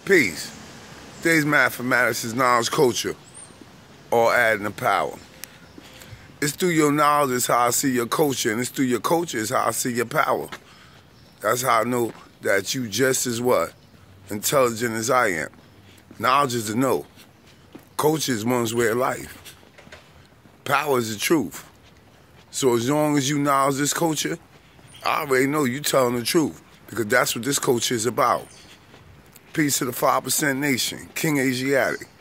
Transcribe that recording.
Peace. Today's mathematics is knowledge culture, or adding the power. It's through your knowledge is how I see your culture, and it's through your culture is how I see your power. That's how I know that you just as what? Intelligent as I am. Knowledge is the know. Culture is one's way of life. Power is the truth. So as long as you knowledge this culture, I already know you telling the truth, because that's what this culture is about. Peace to the 5% nation, King Asiatic.